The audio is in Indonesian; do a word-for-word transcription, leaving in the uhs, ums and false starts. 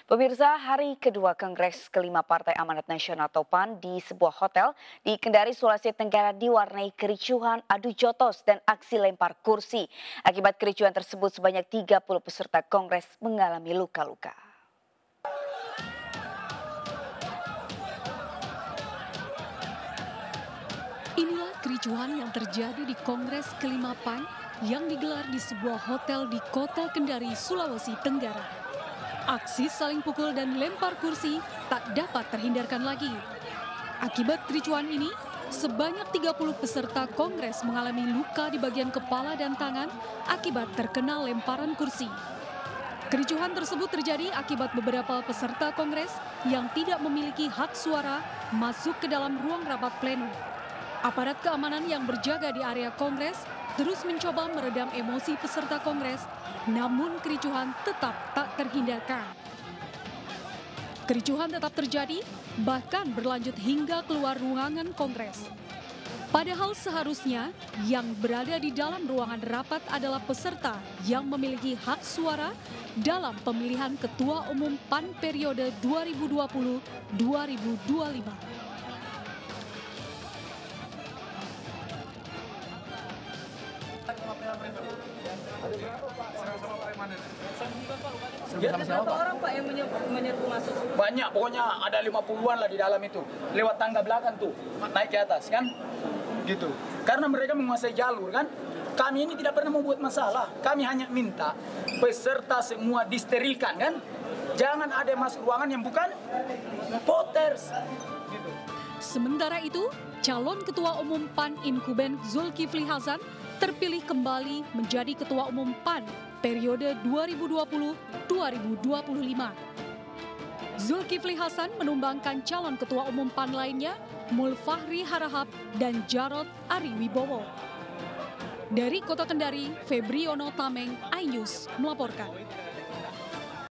Pemirsa, hari kedua Kongres kelima Partai Amanat Nasional atau P A N di sebuah hotel di Kendari, Sulawesi Tenggara diwarnai kericuhan, adu jotos, dan aksi lempar kursi. Akibat kericuhan tersebut sebanyak tiga puluh peserta Kongres mengalami luka-luka. Inilah kericuhan yang terjadi di Kongres kelima P A N yang digelar di sebuah hotel di Kota Kendari, Sulawesi Tenggara. Aksi saling pukul dan lempar kursi tak dapat terhindarkan lagi. Akibat kericuhan ini, sebanyak tiga puluh peserta Kongres mengalami luka di bagian kepala dan tangan akibat terkena lemparan kursi. Kericuhan tersebut terjadi akibat beberapa peserta Kongres yang tidak memiliki hak suara masuk ke dalam ruang rapat pleno. Aparat keamanan yang berjaga di area Kongres terus mencoba meredam emosi peserta Kongres, namun kericuhan tetap tak terhindarkan. Kericuhan tetap terjadi, bahkan berlanjut hingga keluar ruangan Kongres. Padahal seharusnya yang berada di dalam ruangan rapat adalah peserta yang memiliki hak suara dalam pemilihan Ketua Umum P A N periode dua ribu dua puluh sampai dua ribu dua puluh lima. Berapa orang Pak yang menyerbu masuk? Banyak, pokoknya ada lima puluhan lah di dalam itu. Lewat tangga belakang tuh, naik ke atas kan? Gitu. Karena mereka menguasai jalur kan? Kami ini tidak pernah membuat masalah. Kami hanya minta peserta semua disterilkan kan? Jangan ada masuk ruangan yang bukan voters. Gitu. Sementara itu, calon Ketua Umum P A N Incuben Zulkifli Hasan terpilih kembali menjadi Ketua Umum P A N periode dua ribu dua puluh sampai dua ribu dua puluh lima. Zulkifli Hasan menumbangkan calon Ketua Umum P A N lainnya, Mulfahri Harahap dan Jarod Ariwibowo. Dari Kota Kendari, Febriono Tameng, iNews melaporkan.